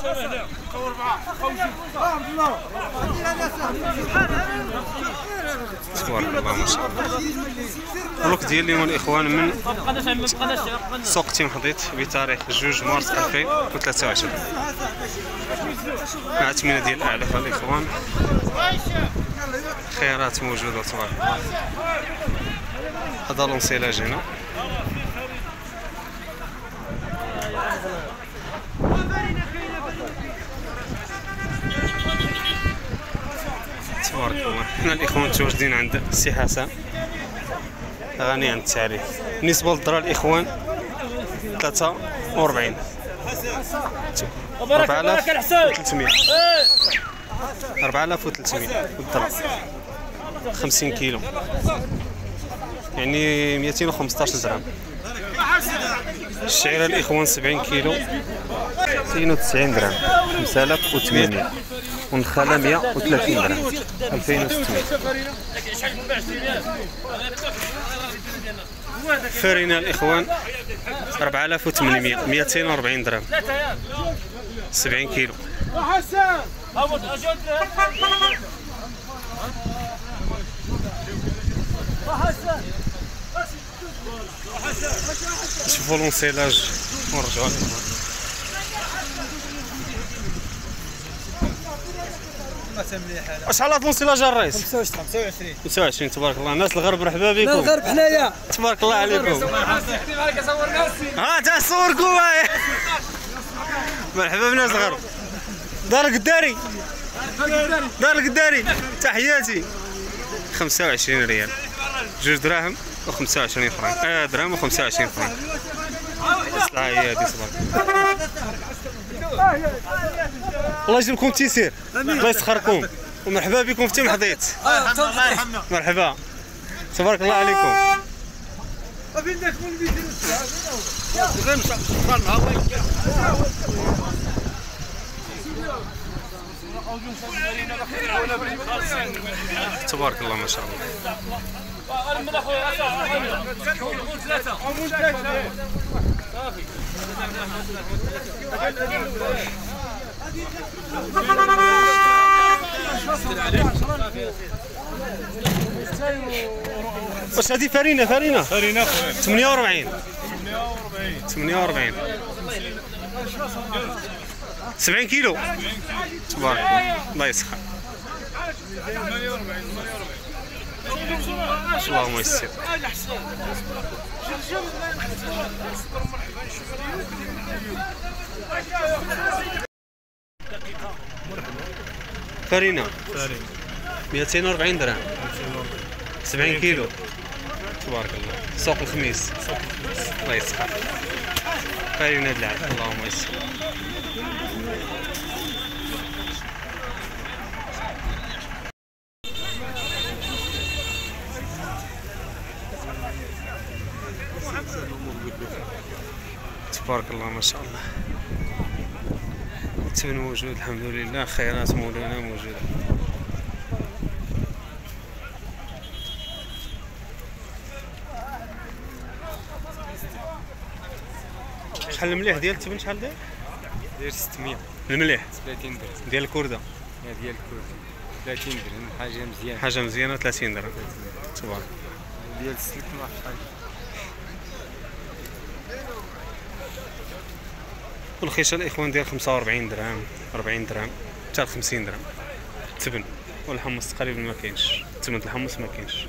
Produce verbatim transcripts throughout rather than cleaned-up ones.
تبارك الله ما شاء الله. البلوك ديال اليوم الاخوان من سوق تيمحضيت بتاريخ جوج مارس ألفين وثلاثة وعشرين مع تمنية ديال الاعلاف الاخوان. خيارات موجوده تبارك الله. هذا لونسيلاج هنا تبارك الله. حنا الاخوان متواجدين عند السي حسن غني عن التعريف. بالنسبه للضرر الاخوان ثلاثة وأربعين أربعة آلاف وثلاثمية أربعة آلاف وثلاثمية بالضرب خمسين كيلو يعني مئتين وخمسطاش درهم. الشعيره الاخوان سبعين كيلو مئتين وتسعين درهم خمسة آلاف وثمانمية. والنخاله مئة وثلاثين درهم ألفين وستمية. فرينه الاخوان أربعة آلاف وثمانمية مئتين وأربعين درهم سبعين كيلو. شوفوا لونسيلاج ونرجعوا شحال هاد لونسيلاج الرئيس؟ خمسة وعشرين خمسة وعشرين تبارك الله. الناس الغرب مرحبا بكم. الغرب حنايا تبارك الله عليكم. ها تا صوركم مرحبا بناس الغرب. دار القداري دار القداري تحياتي. خمسة وعشرين ريال جوج دراهم وخمسة وعشرين فرنك. اه درهم وخمسة وعشرين فرنك. السلعة هي هادي صباح. الله يجيبكم التيسير الله يسخركم ومرحبا بكم في تيمحضيت. مرحبا تبارك الله عليكم. تبارك الله ما شاء الله. واش هذه فرينه فرينه فرينه ثمانية وأربعين ثمانية وأربعين سبعين كيلو تبارك الله الله يسخر. اللهم يسر. فرينه مئتين وأربعين درهم سبعين كيلو تبارك الله. سوق الخميس الله يسخر. فرينه العاد اللهم يسر. تبارك الله ما شاء الله. التمن موجود الحمد لله. خيرات مولانا موجوده. شحال المليح ديال التمن؟ شحال داير؟ داير ستمية. المليح ثلاثين درهم ديال الكرده ديال الكرد ثلاثين درهم. حاجه مزيانه حاجه مزيانه ثلاثين درهم تبارك. ديال السلك ما عرفتش شحال. والخيشه الاخوان ديال خمسة وأربعين درهم أربعين درهم حتى خمسين درهم تبن. والحمص تقريبا ما كاينش. تمن الحمص ما كاينش.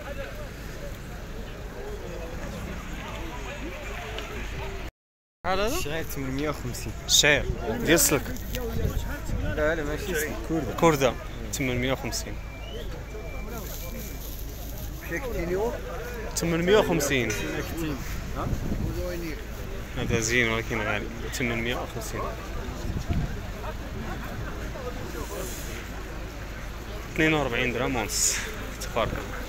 شحال هذا؟ الشعير ثمنمية وخمسين. الشعير ديال السلك؟ لا لا ماشي سلك كرده. كرده ثمنمية وخمسين. ثمنمية وخمسين. هذا زين ولكن غالي. ثمنمية وخمسين. اثنين وأربعين درهم ونص تبارك الله.